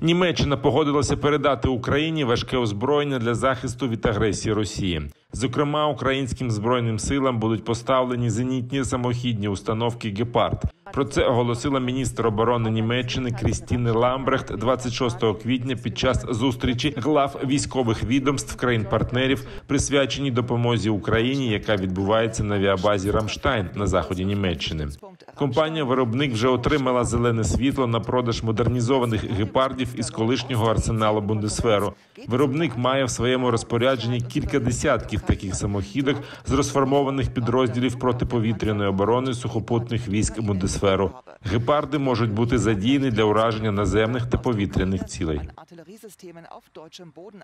Німеччина погодилася передати Україні важке озброєння для захисту від агресії Росії. Зокрема, українським збройним силам будуть поставлені зенітні самохідні установки «Гепард». Про це оголосила міністр оборони Німеччини Крістіне Ламбрехт 26 квітня під час зустрічі глав військових відомств країн-партнерів, присвяченій допомозі Україні, яка відбувається на авіабазі «Рамштайн» на заході Німеччини. Компанія-виробник вже отримала зелене світло на продаж модернізованих «Гепардів» із колишнього арсеналу Бундесверу. Виробник має в своєму розпорядженні кілька десятків таких самохідок з розформованих підрозділів протиповітряної оборони сухопутних військ Бундесверу. «Гепарди» можуть бути задіяні для ураження наземних та повітряних цілей.